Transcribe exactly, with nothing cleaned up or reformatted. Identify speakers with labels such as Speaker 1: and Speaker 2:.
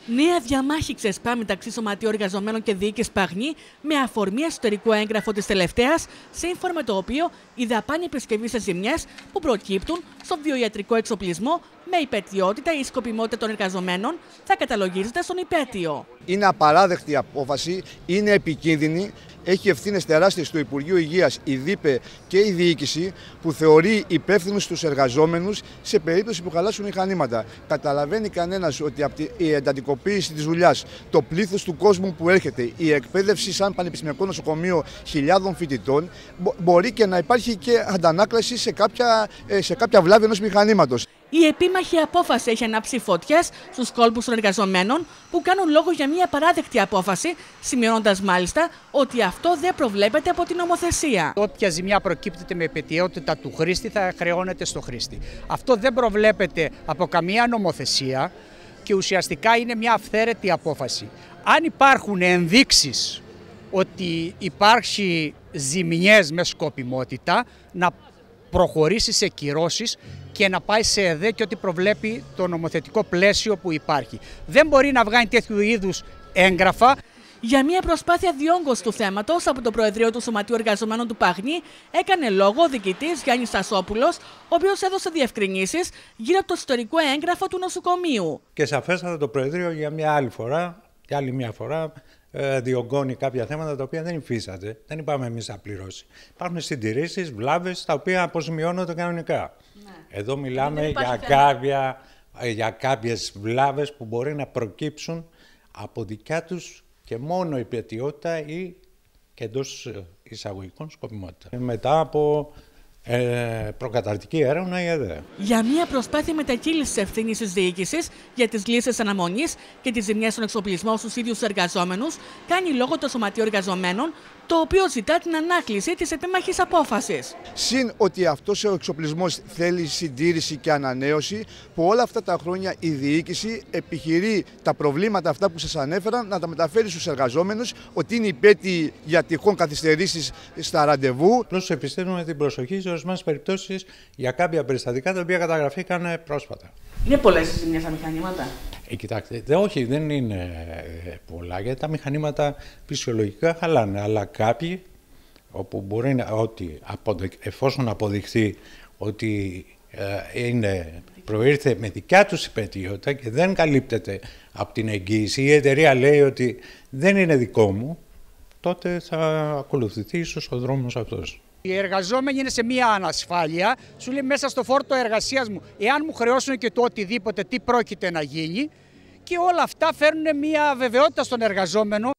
Speaker 1: Νέα διαμάχη ξεσπά μεταξύ Σωματείου Εργαζομένων και Διοίκησης Παγνή με αφορμή εσωτερικό έγγραφο της τελευταίας, σύμφωνα με το οποίο η δαπάνη επισκευής σε ζημιές που προκύπτουν στο βιοιατρικό εξοπλισμό με υπαιτιότητα ή σκοπιμότητα των εργαζομένων θα καταλογίζεται στον υπαίτιο.
Speaker 2: Είναι απαράδεκτη η απόφαση, είναι επικίνδυνη. Έχει ευθύνες τεράστιες στο Υπουργείο Υγείας, η ΔΥΠΕ και η διοίκηση, που θεωρεί υπεύθυνους τους εργαζόμενους σε περίπτωση που χαλάσουν μηχανήματα. Καταλαβαίνει κανένας ότι από η εντατικοποίηση της δουλειάς, το πλήθος του κόσμου που έρχεται, η εκπαίδευση σαν πανεπιστημιακό νοσοκομείο χιλιάδων φοιτητών, μπορεί και να υπάρχει και αντανάκλαση σε κάποια, σε κάποια βλάβη ενός μηχανήματος.
Speaker 1: Η επίμαχη απόφαση έχει ανάψει φωτιές στους κόλπους των εργαζομένων που κάνουν λόγο για μια παράδεκτη απόφαση, σημειώνοντας μάλιστα ότι αυτό δεν προβλέπεται από την νομοθεσία.
Speaker 3: Όποια ζημιά προκύπτεται με επαιτειότητα του χρήστη θα χρεώνεται στο χρήστη. Αυτό δεν προβλέπεται από καμία νομοθεσία και ουσιαστικά είναι μια αυθαίρετη απόφαση. Αν υπάρχουν ενδείξεις ότι υπάρχει ζημιές με σκοπιμότητα, να προχωρήσει σε κυρώσεις και να πάει σε ΕΔΕ και ό,τι προβλέπει το νομοθετικό πλαίσιο που υπάρχει. Δεν μπορεί να βγάλει τέτοιου είδους έγγραφα.
Speaker 1: Για μια προσπάθεια διόγκωσης του θέματος από το Προεδρείο του Σωματείου Εργαζομένων του Παγνή έκανε λόγο ο διοικητής Γιάννης Στασόπουλος, ο οποίος έδωσε διευκρινήσεις γύρω από το ιστορικό έγγραφο του νοσοκομείου.
Speaker 4: Και σαφέστατα το Προεδρείο για μια άλλη φορά, για άλλη μια φορά, διωγγώνει κάποια θέματα τα οποία δεν υφίσταται. Δεν είπαμε εμείς να πληρώσει. Υπάρχουν συντηρήσεις, βλάβες, τα οποία αποζημιώνονται κανονικά. Ναι. Εδώ μιλάμε για, κάποια, για κάποιες βλάβες που μπορεί να προκύψουν από δικιά τους και μόνο υπαιτιότητα ή και εντός εισαγωγικών σκοπιμότητα. Μετά από ε, προκαταρτική έρευνα η ΕΔΕ.
Speaker 1: Για μια προσπάθεια μετακύλησης ευθύνης της διοίκησης για τις λύσεις αναμονής και τις ζημιές στον εξοπλισμό στους ίδιους εργαζόμενους, κάνει λόγο το Σωματείο Εργαζομένων, το οποίο ζητά την ανάκληση της επίμαχης απόφασης.
Speaker 2: Συν ότι αυτός ο εξοπλισμός θέλει συντήρηση και ανανέωση, που όλα αυτά τα χρόνια η διοίκηση επιχειρεί τα προβλήματα αυτά που σας ανέφερα να τα μεταφέρει στους εργαζόμενους, ότι είναι υπέτειοι για τυχόν καθυστερήσεις στα ραντεβού.
Speaker 4: Απλώς επιστρέφουμε την προσοχή σε ορισμένες περιπτώσεις για κάποια περιστατικά τα οποία καταγραφήκαν πρόσφατα.
Speaker 1: Είναι πολλές οι ζημιές στα μηχανήματα.
Speaker 4: Ε, κοιτάξτε, δε, όχι, δεν είναι πολλά, γιατί τα μηχανήματα φυσιολογικά χαλάνε, αλλά κάποιοι, όπου μπορεί να, ότι, εφόσον αποδειχθεί ότι ε, είναι, προήρθε με δικιά τους υπαιτιότητα και δεν καλύπτεται από την εγγύηση, η εταιρεία λέει ότι δεν είναι δικό μου, τότε θα ακολουθηθεί ίσως ο δρόμος αυτός.
Speaker 3: Οι εργαζόμενοι είναι σε μία ανασφάλεια, σου λέει μέσα στο φόρτο εργασίας μου, εάν μου χρεώσουν και το οτιδήποτε, τι πρόκειται να γίνει, και όλα αυτά φέρνουν μία βεβαιότητα στον εργαζόμενο